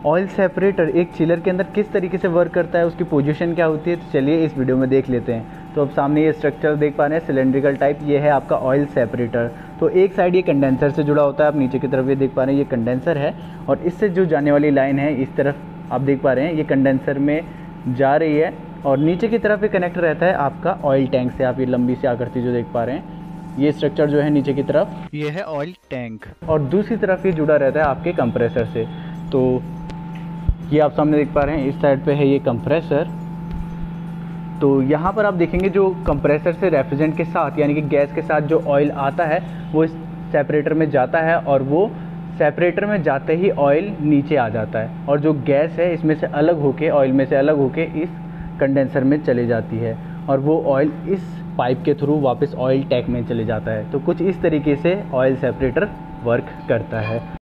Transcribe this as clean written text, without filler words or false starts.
Oil separator एक chiller के अंदर किस तरीके से वर्क करता है, उसकी पोजीशन क्या होती है, तो चलिए इस वीडियो में देख लेते हैं। तो अब सामने ये स्ट्रक्चर देख पा रहे हैं सिलेंड्रिकल टाइप, ये है आपका ऑयल सेपरेटर। तो एक साइड ये कंडेंसर से जुड़ा होता है, आप नीचे की तरफ ये देख पा रहे हैं ये कंडेंसर है, और इससे जो जाने वाली लाइन है इस तरफ आप देख पा रहे हैं ये कंडेंसर में जा रही है, और नीचे की तरफ ये कनेक्ट रहता है आपका ऑयल टैंक से। आप ये लंबी सी आकृति जो देख पा रहे हैं ये स्ट्रक्चर जो है नीचे की तरफ ये है ऑयल टैंक, और दूसरी तरफ ये जुड़ा रहता है आपके कंप्रेसर से। तो ये आप सामने देख पा रहे हैं इस साइड पे है ये कंप्रेसर। तो यहाँ पर आप देखेंगे जो कंप्रेसर से रेफ्रिजरेंट के साथ यानी कि गैस के साथ जो ऑयल आता है वो इस सेपरेटर में जाता है, और वो सेपरेटर में जाते ही ऑयल नीचे आ जाता है, और जो गैस है इसमें से अलग होके ऑयल में से अलग होके इस कंडेंसर में चले जाती है, और वो ऑयल इस पाइप के थ्रू वापस ऑयल टैंक में चले जाता है। तो कुछ इस तरीके से ऑयल सेपरेटर वर्क करता है।